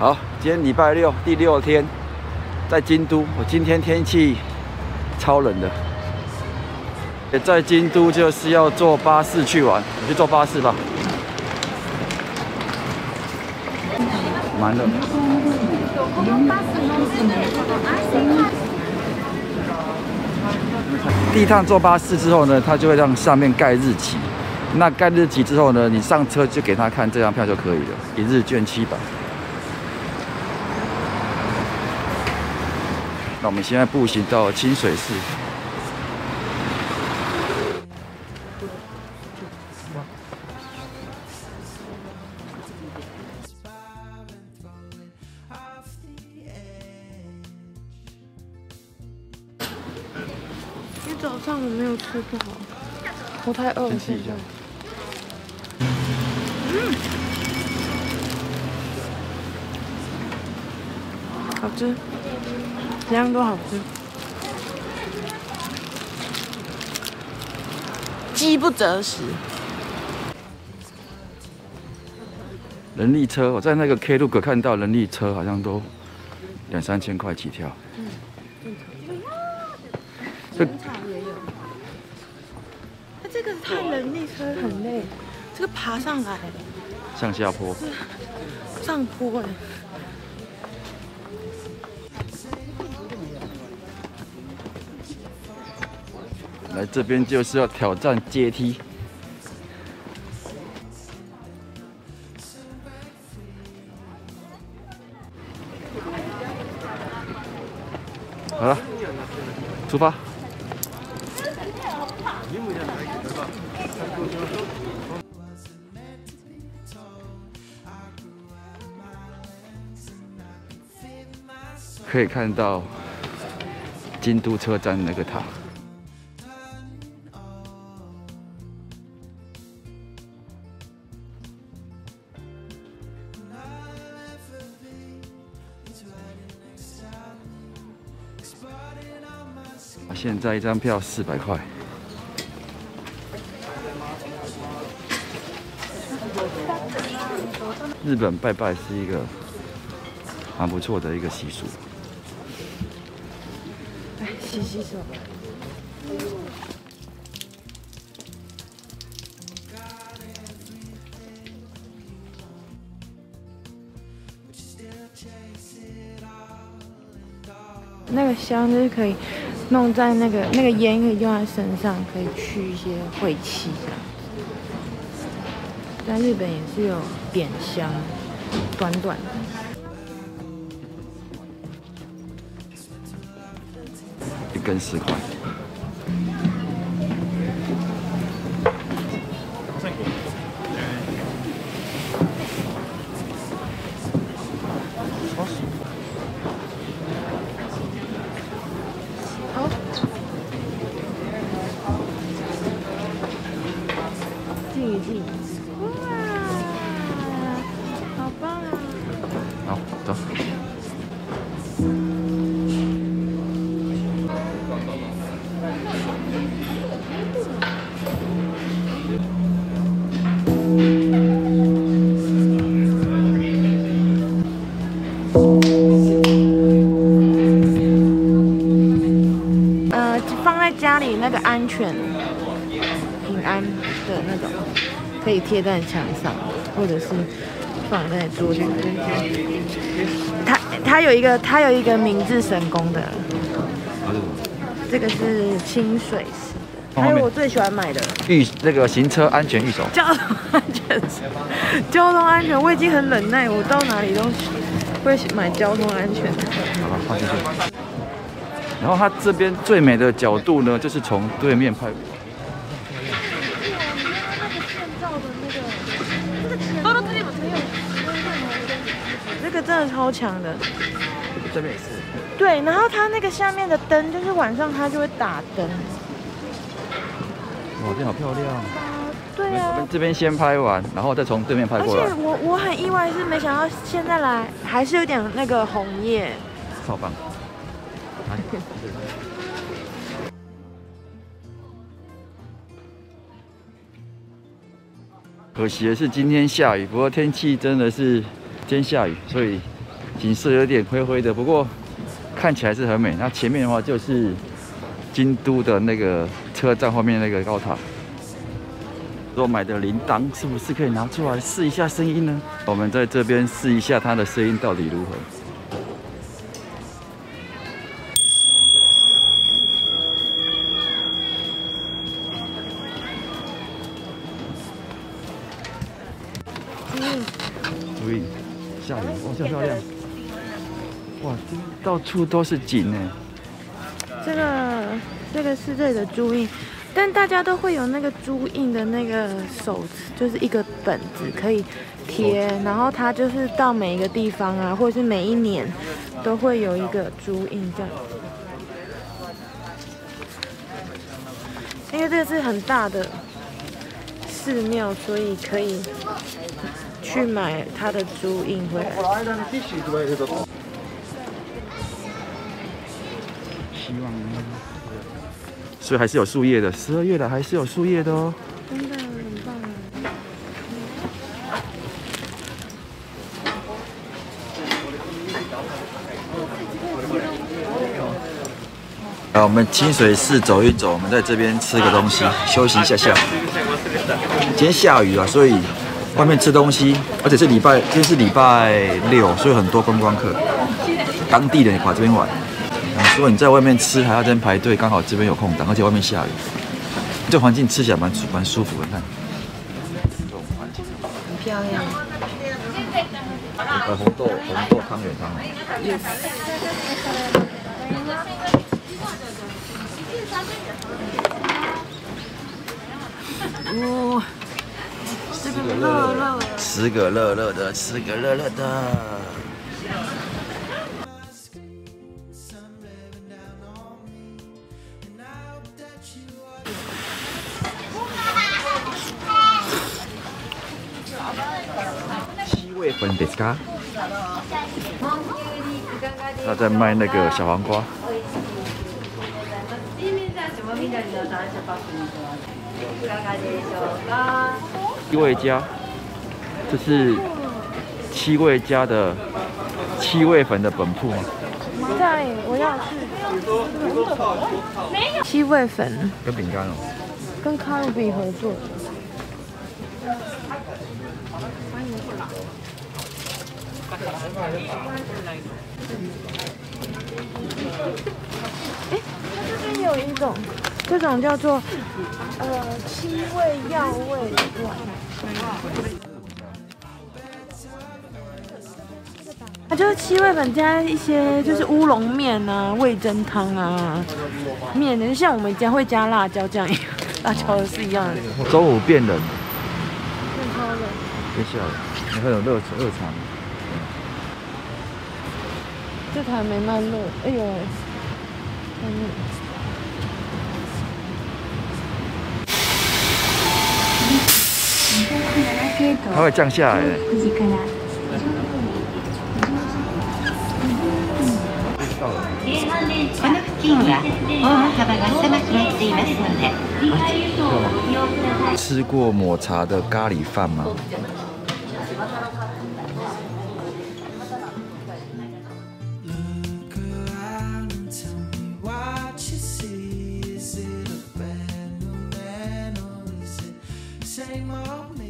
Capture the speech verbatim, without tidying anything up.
好，今天礼拜六第六天，在京都。我今天天气超冷的，也在京都就是要坐巴士去玩。我去坐巴士吧，蛮冷。第一趟坐巴士之后呢，它就会让上面盖日期。那盖日期之后呢，你上车就给他看这张票就可以了，一日券七百。那我们现在步行到清水寺。 因为早上我没有吃不好，我太饿了。现在。嗯，好吃，怎样都好吃。饥不择食。 人力车，我在那个 K 路口看到人力车，好像都两三千块起跳。 嗯， 这正常也有。那这个太人力车很累，这个爬上来， 向下坡， 上坡哎。 来这边就是要挑战阶梯。好了，出发。可以看到京都车站那个塔。现在一张票四百块。日本拜拜是一个蛮不错的一个习俗。 来洗洗手。那个香就是可以弄在那个那个烟可以用在身上，可以去一些晦气这样子。在日本也是有点香，短短的。 一根十块。 好。静一静。哇，好棒啊！ 好，走。 呃，放在家里那个安全、平安的那种，可以贴在墙上，或者是放在桌子。它它有一个它有一个明治神宫的，这个是清水寺的，还有我最喜欢买的预那个行车安全预手。 交通安全，交通安全，我已经很忍耐，我到哪里都会买交通安全的。 好，放进去。然后它这边最美的角度呢，就是从对面拍。 这个真的超强的。 这边也是。 对，然后它那个下面的灯，就是晚上它就会打灯。 哇，这好漂亮。 对啊。 我们这边先拍完，然后再从对面拍过来。 而且我我很意外，是没想到现在来还是有点那个红叶。 超棒。可惜的是今天下雨，不过天气真的是今天下雨，所以景色有点灰灰的，不过看起来是很美。那前面的话就是京都的那个车站后面那个高塔。我买的铃铛是不是可以拿出来试一下声音呢？我们在这边试一下它的声音到底如何。注意，下雨，哇，这漂亮！哇，到处都是景哎。 这个这个是这里的朱印，但大家都会有那个朱印的那个手，就是一个本子可以贴，然后它就是到每一个地方啊，或者是每一年都会有一个朱印这样。因为这个是很大的寺庙，所以可以去买它的朱印回来。 希望，所以还是有树叶的。十二月了，还是有树叶的哦。 真的很棒啊！我们清水寺走一走，我们在这边吃个东西，休息一下下。今天下雨啊，所以外面吃东西，而且是礼拜，今天是礼拜六，所以很多观光客，当地人也跑这边玩。如果你在外面吃，还要在排队，刚好这边有空档，而且外面下雨，这环境吃起来蛮蛮舒服的。看，这种环境很漂亮。 呃，红豆红豆汤圆汤。Yes。哦，吃个热热，吃个热热的，吃个热热的。七味粉ですか？他在卖那个小黄瓜。七味家，这是七味家的七味粉的本铺吗？ 在，我要去。七味粉跟饼干哦， 跟卡路比合作。哎，它这边有一种，这种叫做呃七味药味碗，它就是七味粉加一些就是乌龙面啊、味噌汤啊、面的，就像我们家会加辣椒酱一样，辣椒是一样的。 中午变冷， 变超冷， 变下雨，你看有热热场。 这台没卖热，哎呦，嗯。 它会降下来的。 この付近は大幅が狭くなっていますのでご注意を。 吃过抹茶的咖喱饭吗？ Same old me.